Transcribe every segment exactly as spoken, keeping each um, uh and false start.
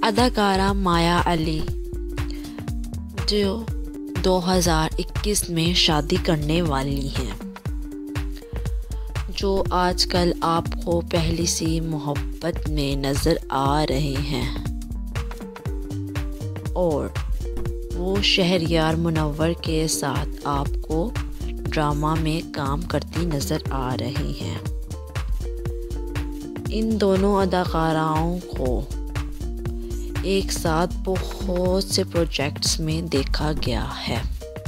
اداکارہ مایا علی جو دو ہزار اکیس میں شادی کرنے والی ہیں، جو آج کل آپ کو پہلی سی محبت میں نظر آ رہے ہیں اور وہ شہریار منور کے ساتھ آپ کو ڈرامہ میں کام کرتی نظر آ رہی ہیں۔ ان دونوں اداکاراؤں کو ایک ساتھ بہت سے پروجیکٹس میں دیکھا گیا ہے۔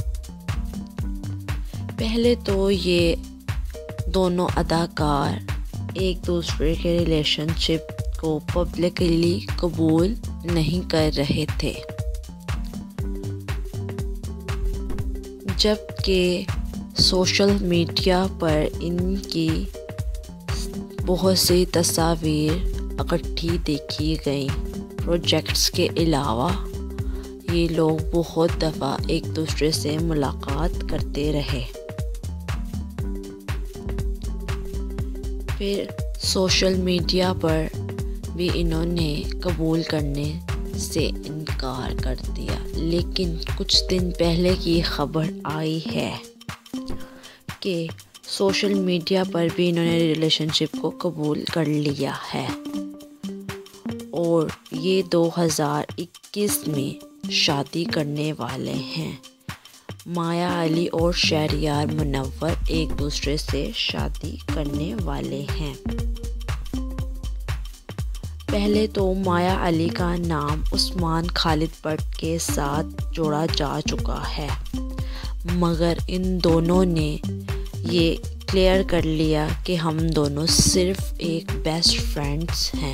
پہلے تو یہ دونوں اداکار ایک دوسرے کے ریلیشن شپ کو پبلکلی قبول نہیں کر رہے تھے، جبکہ سوشل میڈیا پر ان کی بہت سی تصاویر اکٹھی دیکھی گئیں۔ پروجیکٹس کے علاوہ یہ لوگ بہت دفعہ ایک دوسرے سے ملاقات کرتے رہے۔ پھر سوشل میڈیا پر بھی انہوں نے قبول کرنے سے انکار کر دیا، لیکن کچھ دن پہلے کی خبر آئی ہے کہ سوشل میڈیا پر بھی انہوں نے ریلیشن شپ کو قبول کر لیا ہے اور یہ دو ہزار اکیس میں شادی کرنے والے ہیں۔ مایا علی اور شہریار منور ایک دوسرے سے شادی کرنے والے ہیں۔ پہلے تو مایا علی کا نام عثمان خالد بٹ کے ساتھ جوڑا جا چکا ہے، مگر ان دونوں نے یہ کلیئر کر لیا کہ ہم دونوں صرف ایک بیسٹ فرینڈز ہیں،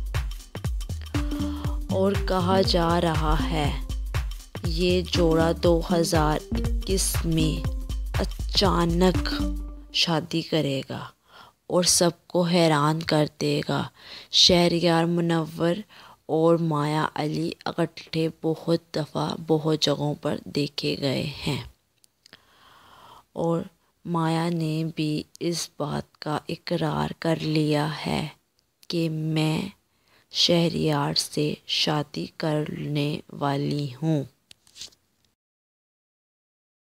اور کہا جا رہا ہے یہ جوڑا دو ہزار اکیس میں اچانک شادی کرے گا اور سب کو حیران کر دے گا۔ شہریار منور اور مایا علی اکٹھے بہت دفعہ بہت جگہوں پر دیکھے گئے ہیں اور مایا نے بھی اس بات کا اقرار کر لیا ہے کہ میں شہریار سے شادی کرنے والی ہوں۔